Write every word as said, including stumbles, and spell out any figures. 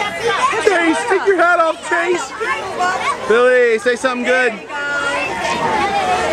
Chase, take your hat off, Chase. Billy, say something good.